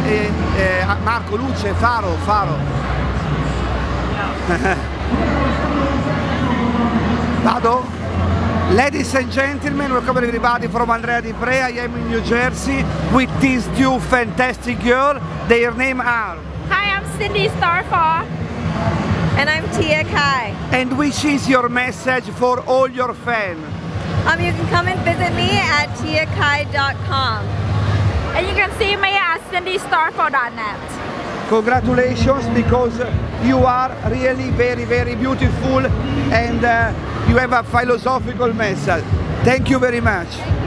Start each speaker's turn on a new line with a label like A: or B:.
A: Marco, luce, faro. Vado? Ladies and gentlemen, welcome everybody from Andrea Diprè. I am in New Jersey with these two fantastic girls. Their names are...
B: Hi, I'm Cindy Starfall.
C: And I'm Kai.
A: And which is your message for all your fans?
C: You can come and visit me at tiakai.com.
B: And you can see me at cindystarfall.net.
A: Congratulations, because you are really very, very beautiful and you have a philosophical message. Thank you very much.